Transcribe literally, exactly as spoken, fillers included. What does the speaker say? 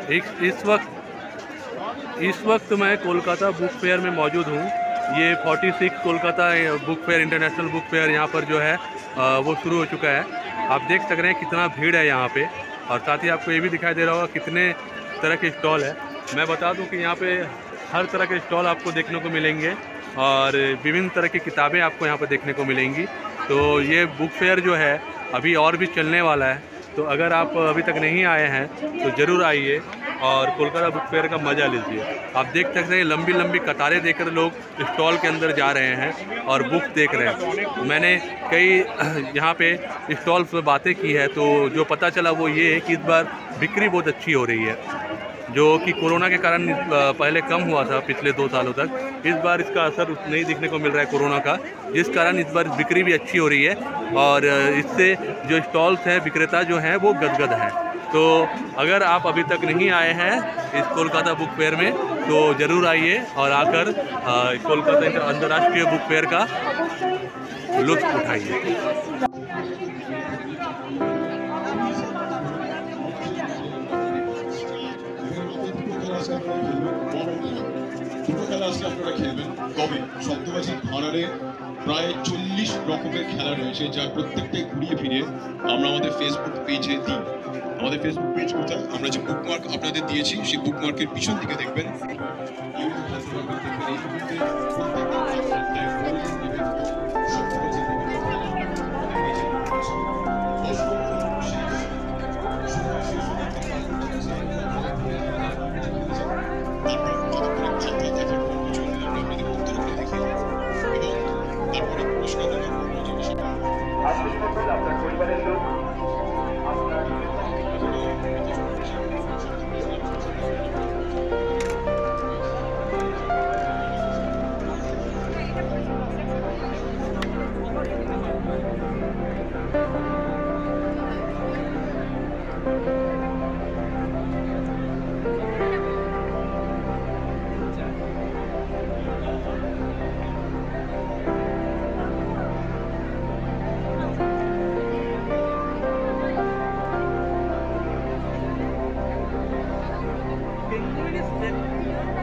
एक इस वक्त इस वक्त मैं कोलकाता बुक फेयर में मौजूद हूँ। ये छियालीस Kolkata book fair, international book fair यहाँ पर जो है वो शुरू हो चुका है। आप देख सक रहे हैं कितना भीड़ है यहाँ पे, और साथ ही आपको ये भी दिखाई दे रहा होगा कितने तरह के स्टॉल है। मैं बता दूं कि यहाँ पे हर तरह के स्टॉल आपको देखने को मिलेंगे और विभिन्न तरह की किताबें आपको यहाँ पर देखने को मिलेंगी। तो ये बुक फेयर जो है अभी और भी चलने वाला है, तो अगर आप अभी तक नहीं आए हैं तो ज़रूर आइए और कोलकाता बुक फेयर का मज़ा लीजिए। आप देख सकते हैं लंबी लंबी कतारें देखकर लोग स्टॉल के अंदर जा रहे हैं और बुक देख रहे हैं। मैंने कई यहाँ पे स्टॉल्स में बातें की है, तो जो पता चला वो ये है कि इस बार बिक्री बहुत अच्छी हो रही है, जो कि कोरोना के कारण पहले कम हुआ था पिछले दो सालों तक। इस बार इसका असर नहीं दिखने को मिल रहा है कोरोना का, जिस कारण इस बार बिक्री भी अच्छी हो रही है और इससे जो स्टॉल्स हैं, विक्रेता जो हैं वो गदगद हैं। तो अगर आप अभी तक नहीं आए हैं इस कोलकाता बुक फेयर में तो ज़रूर आइए और आकर कोलकाता अंतर्राष्ट्रीय बुक फेयर का लुत्फ़ उठाइए। খেলা আসলে আপনারা খেলবেন, তবে শব্দবাজি ভাড়ারে প্রায় চল্লিশ রকমের খেলা রয়েছে, যার প্রত্যেকটাই ঘুরিয়ে ফিরে আমরা আমাদের ফেসবুক পেজে দিই। আমাদের ফেসবুক পেজ কোথায়, আমরা যে বুকমার্ক আপনাদের দিয়েছি সেই বুকমার্কের পিছন দিকে দেখবেন আপনার পরিবারের লোক Can you